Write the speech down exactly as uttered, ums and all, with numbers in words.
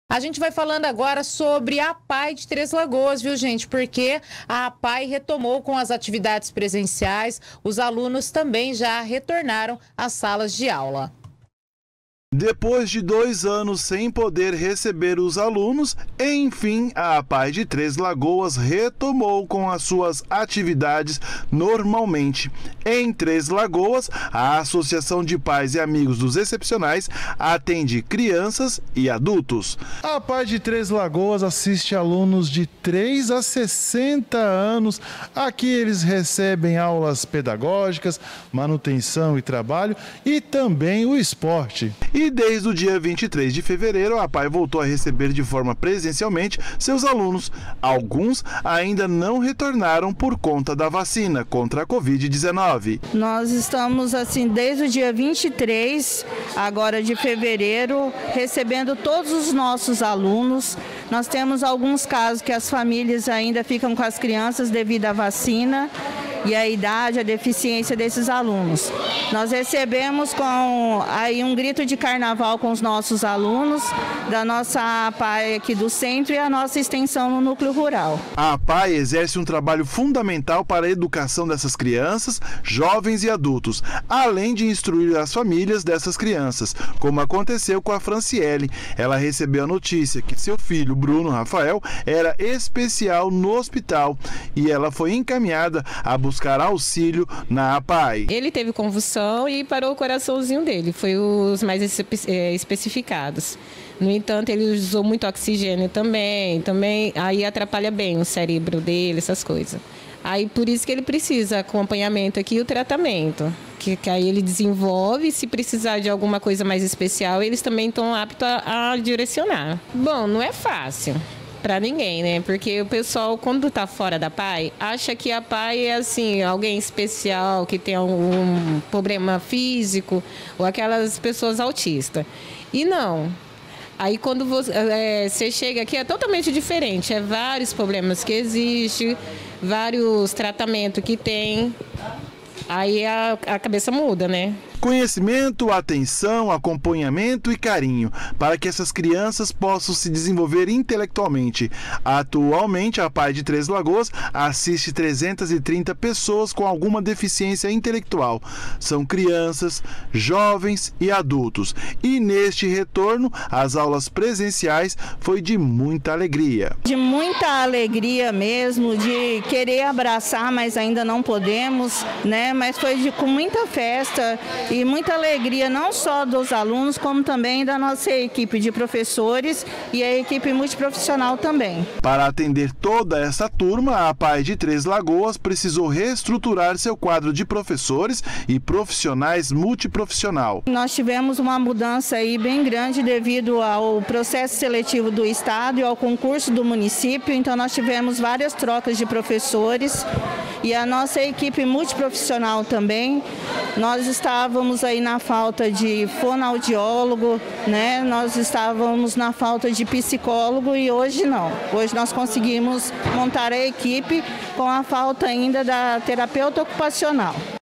A gente vai falando agora sobre a APAE de Três Lagoas, viu, gente? Porque a APAE retomou com as atividades presenciais, os alunos também já retornaram às salas de aula. Depois de dois anos sem poder receber os alunos, enfim, a APAE de Três Lagoas retomou com as suas atividades normalmente. Em Três Lagoas, a Associação de Pais e Amigos dos Excepcionais atende crianças e adultos. A APAE de Três Lagoas assiste alunos de três a sessenta anos. Aqui eles recebem aulas pedagógicas, manutenção e trabalho e também o esporte. E desde o dia vinte e três de fevereiro, a APAE voltou a receber de forma presencialmente seus alunos. Alguns ainda não retornaram por conta da vacina contra a covid dezenove. Nós estamos assim desde o dia vinte e três, agora de fevereiro, recebendo todos os nossos alunos. Nós temos alguns casos que as famílias ainda ficam com as crianças devido à vacina e a idade, a deficiência desses alunos. Nós recebemos com aí um grito de carnaval com os nossos alunos da nossa APAE aqui do centro e a nossa extensão no núcleo rural. A APAE exerce um trabalho fundamental para a educação dessas crianças, jovens e adultos, além de instruir as famílias dessas crianças, como aconteceu com a Franciele. Ela recebeu a notícia que seu filho, Bruno Rafael, era especial no hospital e ela foi encaminhada a buscar auxílio na APAE. Ele teve convulsão e parou o coraçãozinho dele, foi os mais especificados. No entanto, ele usou muito oxigênio também, também aí atrapalha bem o cérebro dele, essas coisas. Aí por isso que ele precisa acompanhamento aqui e o tratamento, que, que aí ele desenvolve, se precisar de alguma coisa mais especial, eles também estão aptos a, a direcionar. Bom, não é fácil para ninguém, né? Porque o pessoal, quando tá fora da APAE, acha que a APAE é assim, alguém especial, que tem algum problema físico, ou aquelas pessoas autistas. E não. Aí quando você, é, você chega aqui é totalmente diferente, é vários problemas que existem, vários tratamentos que tem, aí a, a cabeça muda, né? Conhecimento, atenção, acompanhamento e carinho para que essas crianças possam se desenvolver intelectualmente. Atualmente, a APAE de Três Lagoas assiste trezentas e trinta pessoas com alguma deficiência intelectual. São crianças, jovens e adultos. E neste retorno, as aulas presenciais foi de muita alegria. De muita alegria mesmo, de querer abraçar, mas ainda não podemos, né? Mas foi de, com muita festa e muita alegria, não só dos alunos, como também da nossa equipe de professores e a equipe multiprofissional também. Para atender toda essa turma, a APAE de Três Lagoas precisou reestruturar seu quadro de professores e profissionais multiprofissional. Nós tivemos uma mudança aí bem grande devido ao processo seletivo do Estado e ao concurso do município, então nós tivemos várias trocas de professores e a nossa equipe multiprofissional também. Nós estávamos aí na falta de fonoaudiólogo, né? Nós estávamos na falta de psicólogo e hoje não. Hoje nós conseguimos montar a equipe com a falta ainda da terapeuta ocupacional.